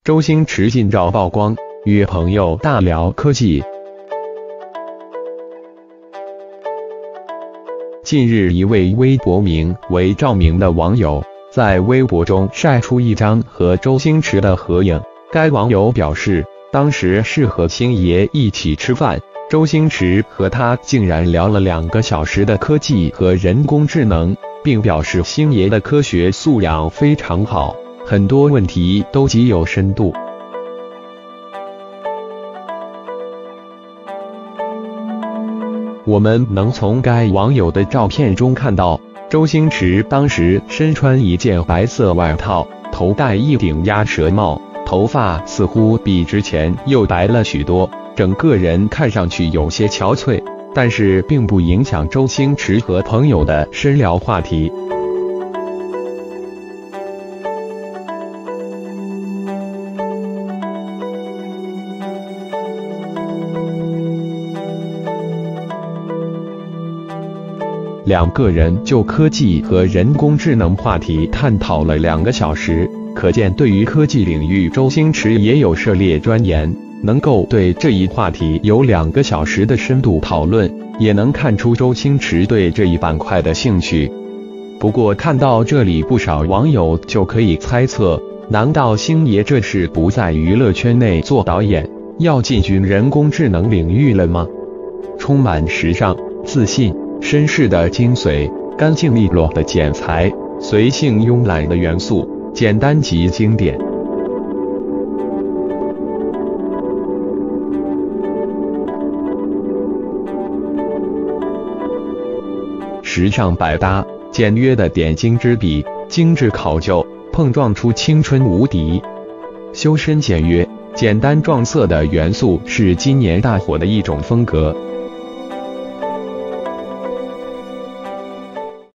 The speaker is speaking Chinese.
周星驰近照曝光，与朋友大聊科技。近日，一位微博名为赵明的网友在微博中晒出一张和周星驰的合影。该网友表示，当时是和星爷一起吃饭，周星驰和他竟然聊了2个小时的科技和人工智能，并表示星爷的科学素养非常好，很多问题都极有深度。我们能从该网友的照片中看到，周星驰当时身穿一件白色外套，头戴一顶鸭舌帽，头发似乎比之前又白了许多，整个人看上去有些憔悴，但是并不影响周星驰和朋友的深聊话题。2个人就科技和人工智能话题探讨了2个小时，可见对于科技领域，周星驰也有涉猎钻研，能够对这一话题有2个小时的深度讨论，也能看出周星驰对这一板块的兴趣。不过看到这里，不少网友就可以猜测，难道星爷这是不在娱乐圈内做导演，要进军人工智能领域了吗？充满时尚、自信、绅士的精髓，干净利落的剪裁，随性慵懒的元素，简单及经典。时尚百搭，简约的点睛之笔，精致考究，碰撞出青春无敌。修身简约、简单撞色的元素是今年大火的一种风格。